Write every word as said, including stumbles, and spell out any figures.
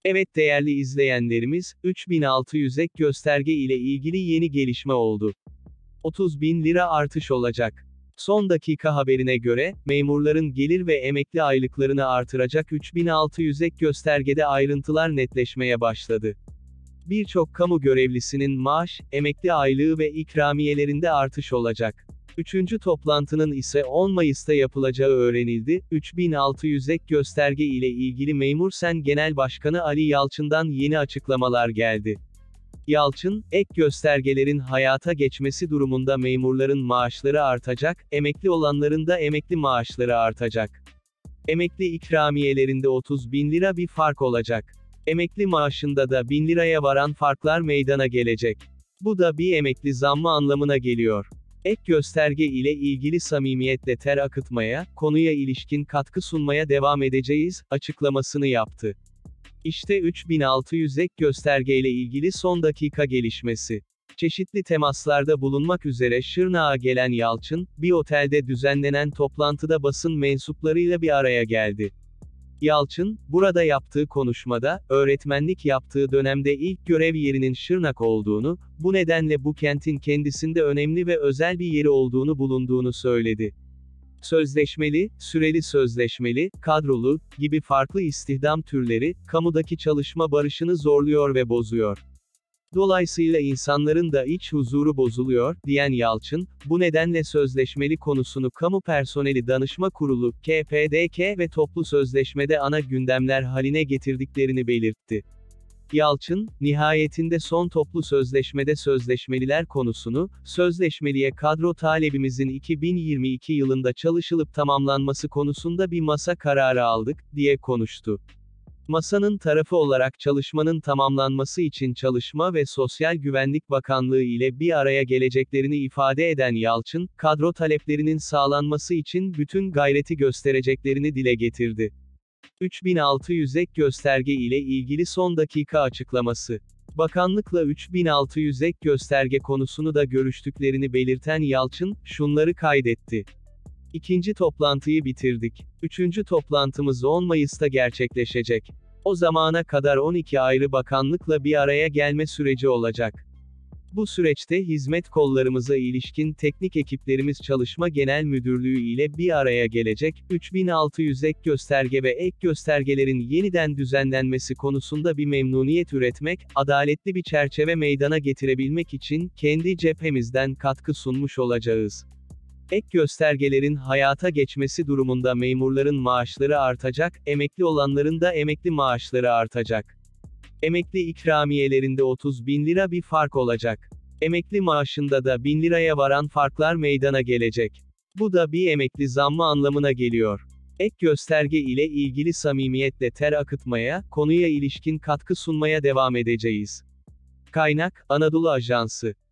Evet değerli izleyenlerimiz, üç bin altı yüz ek gösterge ile ilgili yeni gelişme oldu. otuz bin lira artış olacak. Son dakika haberine göre, memurların gelir ve emekli aylıklarını artıracak üç bin altı yüz ek göstergede ayrıntılar netleşmeye başladı. Birçok kamu görevlisinin maaş, emekli aylığı ve ikramiyelerinde artış olacak. Üçüncü toplantının ise on Mayıs'ta yapılacağı öğrenildi. üç bin altı yüz ek gösterge ile ilgili Memursen Genel Başkanı Ali Yalçın'dan yeni açıklamalar geldi. Yalçın, ek göstergelerin hayata geçmesi durumunda memurların maaşları artacak, emekli olanların da emekli maaşları artacak. Emekli ikramiyelerinde otuz bin lira bir fark olacak. Emekli maaşında da bin liraya varan farklar meydana gelecek. Bu da bir emekli zammı anlamına geliyor. Ek gösterge ile ilgili samimiyetle ter akıtmaya, konuya ilişkin katkı sunmaya devam edeceğiz, açıklamasını yaptı. İşte üç bin altı yüz ek gösterge ile ilgili son dakika gelişmesi. Çeşitli temaslarda bulunmak üzere Şırnak'a gelen Yalçın, bir otelde düzenlenen toplantıda basın mensuplarıyla bir araya geldi. Yalçın, burada yaptığı konuşmada, öğretmenlik yaptığı dönemde ilk görev yerinin Şırnak olduğunu, bu nedenle bu kentin kendisinde önemli ve özel bir yeri olduğunu bulunduğunu söyledi. Sözleşmeli, süreli sözleşmeli, kadrolu, gibi farklı istihdam türleri, kamudaki çalışma barışını zorluyor ve bozuyor. Dolayısıyla insanların da iç huzuru bozuluyor, diyen Yalçın, bu nedenle sözleşmeli konusunu Kamu Personeli Danışma Kurulu, K P D K ve toplu sözleşmede ana gündemler haline getirdiklerini belirtti. Yalçın, nihayetinde son toplu sözleşmede sözleşmeliler konusunu, sözleşmeliye kadro talebimizin iki bin yirmi iki yılında çalışılıp tamamlanması konusunda bir masa kararı aldık, diye konuştu. Masanın tarafı olarak çalışmanın tamamlanması için Çalışma ve Sosyal Güvenlik Bakanlığı ile bir araya geleceklerini ifade eden Yalçın, kadro taleplerinin sağlanması için bütün gayreti göstereceklerini dile getirdi. üç bin altı yüz ek gösterge ile ilgili son dakika açıklaması. Bakanlıkla üç bin altı yüz ek gösterge konusunu da görüştüklerini belirten Yalçın, şunları kaydetti. İkinci toplantıyı bitirdik. Üçüncü toplantımız on Mayıs'ta gerçekleşecek. O zamana kadar on iki ayrı bakanlıkla bir araya gelme süreci olacak. Bu süreçte hizmet kollarımıza ilişkin teknik ekiplerimiz Çalışma Genel Müdürlüğü ile bir araya gelecek, üç bin altı yüz ek gösterge ve ek göstergelerin yeniden düzenlenmesi konusunda bir memnuniyet üretmek, adaletli bir çerçeve meydana getirebilmek için, kendi cephemizden katkı sunmuş olacağız. Ek göstergelerin hayata geçmesi durumunda memurların maaşları artacak, emekli olanların da emekli maaşları artacak. Emekli ikramiyelerinde otuz bin lira bir fark olacak. Emekli maaşında da bin liraya varan farklar meydana gelecek. Bu da bir emekli zammı anlamına geliyor. Ek gösterge ile ilgili samimiyetle ter akıtmaya, konuya ilişkin katkı sunmaya devam edeceğiz. Kaynak, Anadolu Ajansı.